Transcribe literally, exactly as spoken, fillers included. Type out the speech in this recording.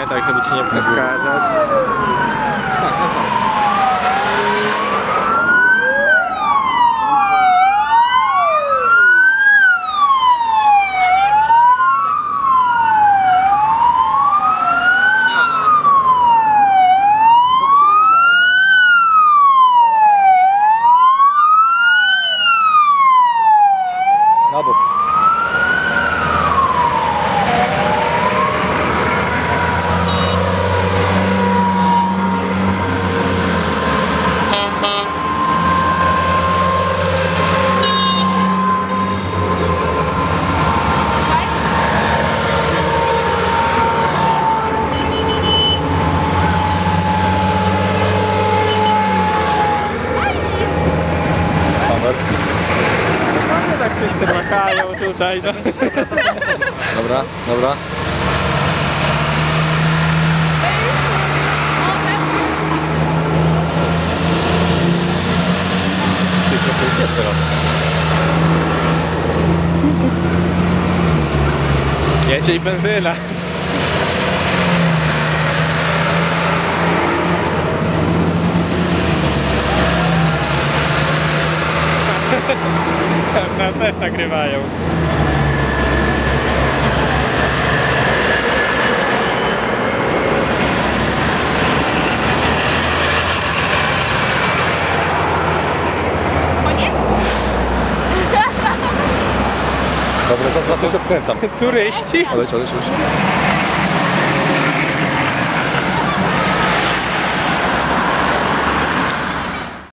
pamiętaj, żeby ci nie przeszkadzać. Na bok. Normalnie tak wszyscy makają tutaj, no. Dobra, dobra. Ty trochę jest teraz. Jedzie i benzyna. Na też nagrywają. Dobra, to, to się wkręcam. Turyści? Odejdź, odejdź, odejdź.